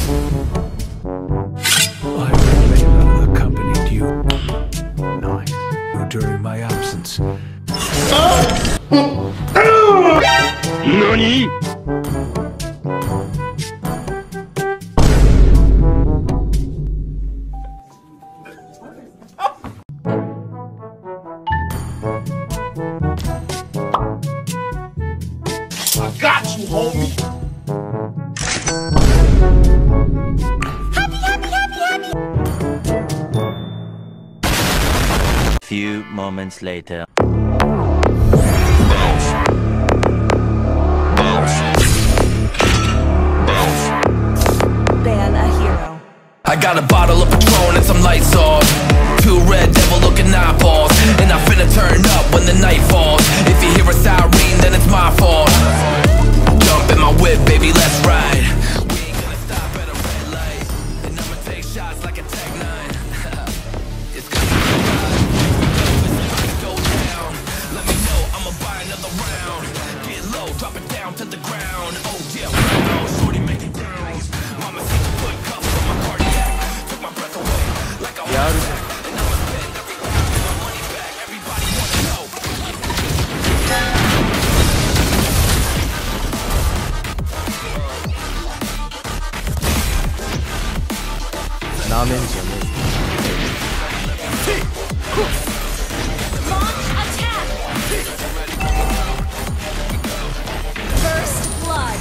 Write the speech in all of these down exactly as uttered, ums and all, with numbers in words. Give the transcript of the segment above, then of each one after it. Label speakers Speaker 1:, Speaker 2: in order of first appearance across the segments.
Speaker 1: I remain accompanied you. Nice. During my absence.
Speaker 2: NANI?!
Speaker 3: I got you, homie!
Speaker 4: Happy, happy, happy, happy!
Speaker 5: Few moments later.
Speaker 4: Ban a hero.
Speaker 6: I got a bottle of Patron and some lights off. Two red devil looking eyeballs. And I finna turn up when the night falls. If you hear a siren, then it's my fault. Jump in my whip, baby, let's ride. We ain't gonna stop at a red light. And I'ma take shots like a Tech nine. It's gonna be fun. It's about to go down. Let me know, I'ma buy another round. Get low, drop it down to the ground. Oh yeah, wow, shorty make it bounce. Mama said to put cuffs on my cardiac. Took my breath away like a heart attack. And I'ma spend everything, get my money back. Everybody wanna know.
Speaker 5: 라멘 전에
Speaker 4: Launch attack! First blood.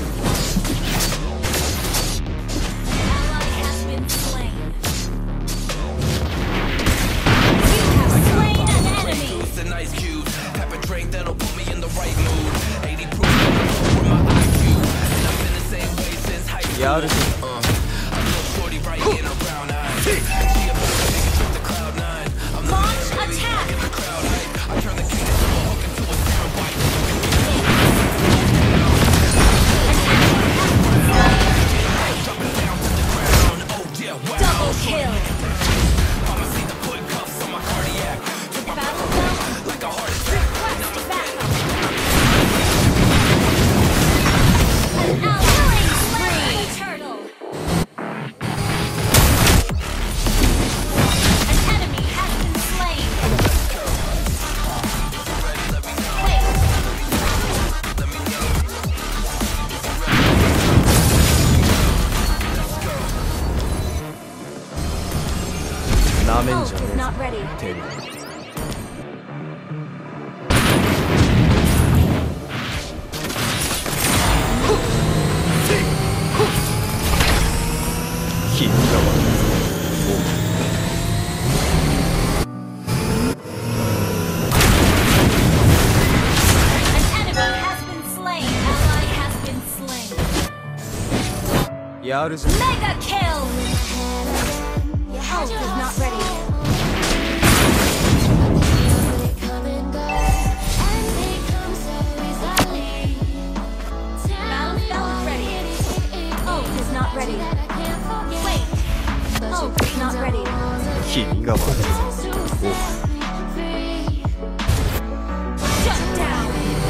Speaker 4: Ally has been slain. You have slain an enemy.
Speaker 6: It's an ice cube. Have a drink that'll put me in the right mood. eighty proof for my I Q. And I've been the same way since high school.
Speaker 5: 야르
Speaker 6: Uh, I know shorty right in her brown eyes. She a bitch, take a trip to cloud nine. I'm the
Speaker 4: Launch
Speaker 6: man, baby,
Speaker 4: attack.
Speaker 6: in the crowd hype. I turn the king into a hook into a sound bite. Dropping down to the ground. Oh yeah, wow.
Speaker 4: Double kill.
Speaker 6: Mama see the put cuffs on my cardiac. Took my breath
Speaker 4: Battle
Speaker 6: away
Speaker 4: belt.
Speaker 6: like a heart attack.
Speaker 4: Request backup. An ally slain. Turtle. An enemy has been slain. Wait.
Speaker 5: 라멘
Speaker 4: Ult is
Speaker 5: 전에
Speaker 4: not ready.
Speaker 5: 대리 힘가
Speaker 4: An enemy has been slain. Ally has been slain.
Speaker 5: 야르
Speaker 4: Mega kill. Ult is not ready. Battle belt ready. Ult is not ready. Wait. Ult is not ready.
Speaker 5: 힘가
Speaker 4: Shut down.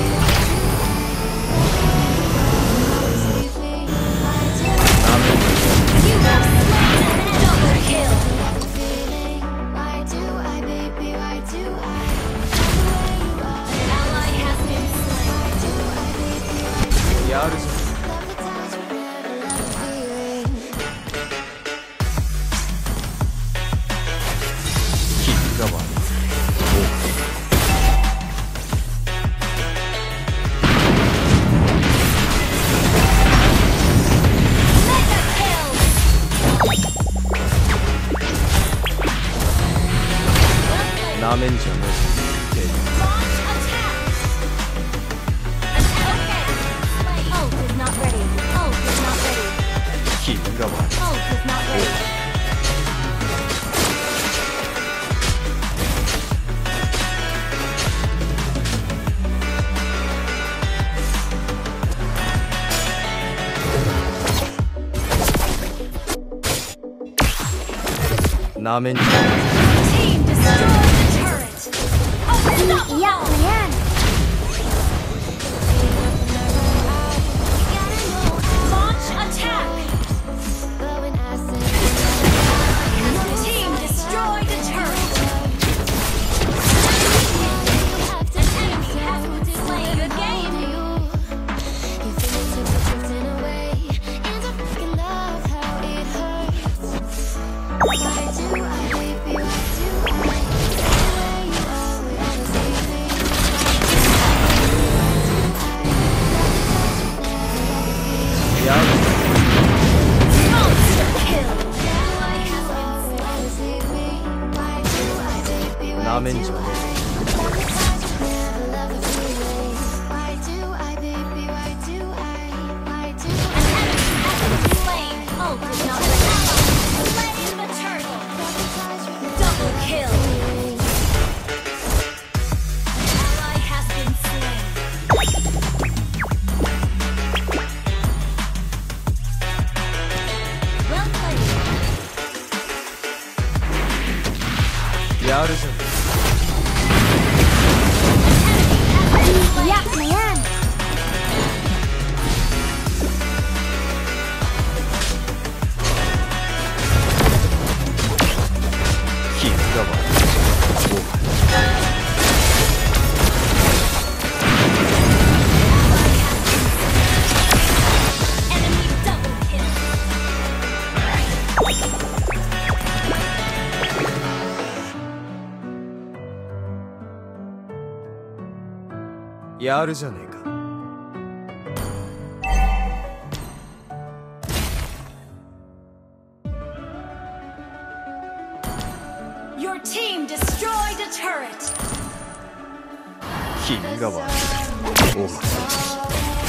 Speaker 4: You have slain an double kill. Ally has been slain.
Speaker 5: 야르 힘가
Speaker 4: Mega kill.
Speaker 5: 라멘 전에 대리
Speaker 4: Launch attack. An okay. Ult is not ready. Ult is not ready.
Speaker 5: 힘가
Speaker 4: Ult is not ready.
Speaker 5: 라멘
Speaker 4: Team destroy the turret. Unstoppable. Launch attack.
Speaker 5: なめんじゃね
Speaker 2: Why do I, baby? Why do I? Why do
Speaker 4: Slain. Ult is not ready. Slain the turtle. Double kill. Ally has been slain. Well played.
Speaker 5: やるじゃね
Speaker 4: Yeah, man.
Speaker 5: 君が悪い
Speaker 4: Enemy double kill.
Speaker 5: やるじゃねえか
Speaker 4: Your team destroyed a turret.
Speaker 5: 君が悪いお前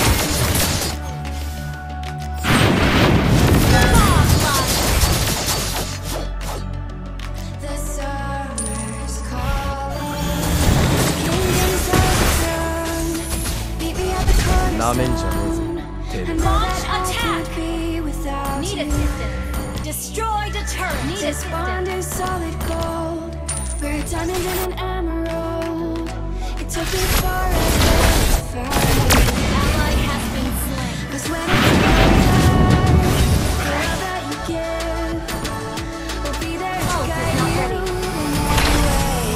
Speaker 2: the summer's calling? Kingdoms overthrown. Meet me at the cornerstone.
Speaker 5: なめんじゃねえぞてめえ
Speaker 4: Launch attack.
Speaker 2: Be without
Speaker 4: Need
Speaker 2: you.
Speaker 4: assistance. Destroyed a turret. Need
Speaker 2: This bond
Speaker 4: assistance.
Speaker 2: is solid gold. We're a diamond and an emerald. It took me forever to find you.
Speaker 4: Ally has been slain.
Speaker 2: 'Cause when it's over, the love that you give will be there to
Speaker 4: Ult is
Speaker 2: guide
Speaker 4: not
Speaker 2: you
Speaker 4: ready.
Speaker 2: in every way.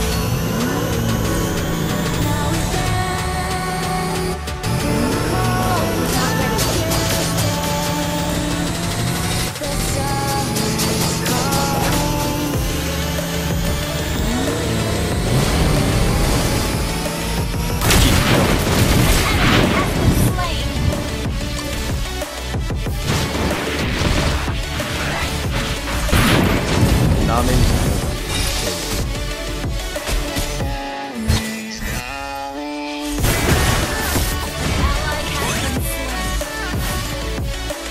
Speaker 2: Now we're back in the cold.
Speaker 4: Ult is not ready.
Speaker 2: The summer's calling.
Speaker 4: Slain.
Speaker 5: なめんじゃね
Speaker 2: Summer's calling.
Speaker 4: Ally has been slain.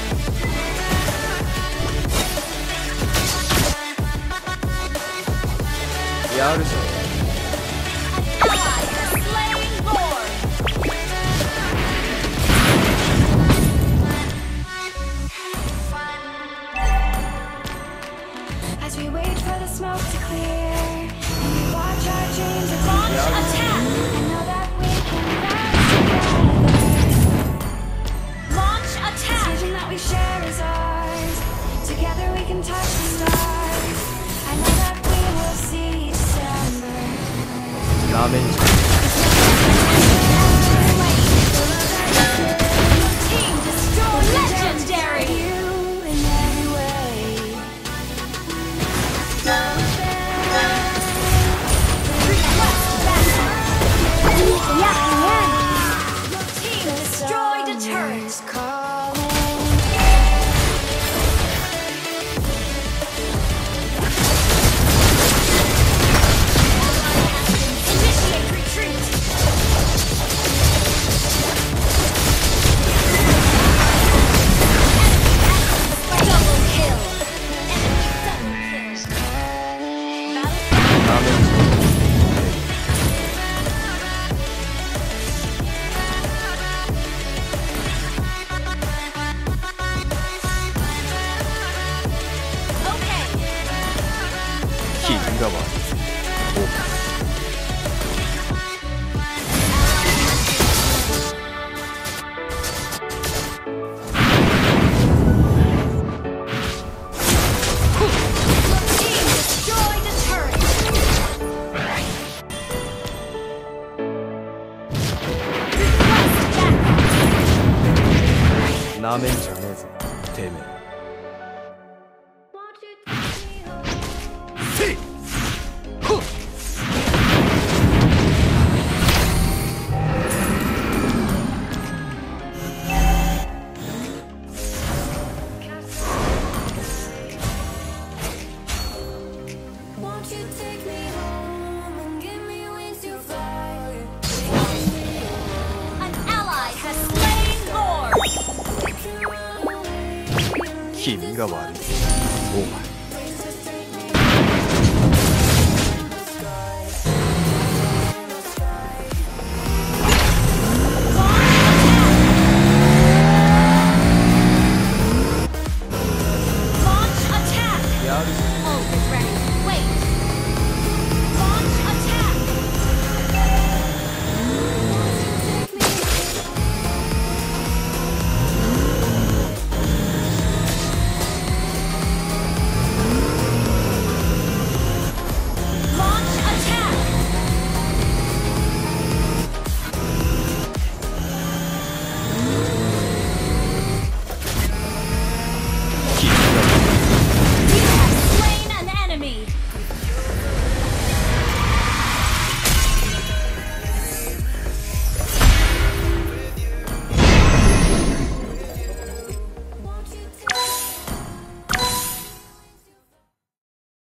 Speaker 5: えやるじゃね
Speaker 4: Ally has slain Lord.
Speaker 2: As we wait for the smoke to clear, and we watch our dreams
Speaker 4: Launch
Speaker 2: advance.
Speaker 4: attack.
Speaker 2: I know that we can rise together.
Speaker 4: Launch
Speaker 2: This
Speaker 4: attack.
Speaker 2: vision that we share is ours. Together we can touch the stars. I know that we will see December.
Speaker 5: えなめんじゃね
Speaker 4: Team destroyed. Legendary.
Speaker 2: You in every way. Now we're back.
Speaker 4: Request backup. Yeah, man. Your team destroyed a turret.
Speaker 2: Summer's calling.
Speaker 4: Initiate retreat. Double kill. Enemy double kill. Battle
Speaker 5: なめんじゃね
Speaker 4: okay.
Speaker 5: え君が悪いお前
Speaker 4: Team destroyed a turret. Request backup.
Speaker 5: なめんじゃねえぞてめえ
Speaker 2: Won't you take me home?
Speaker 5: せい
Speaker 2: Won't you take me home and give
Speaker 5: 힘가悪い。お前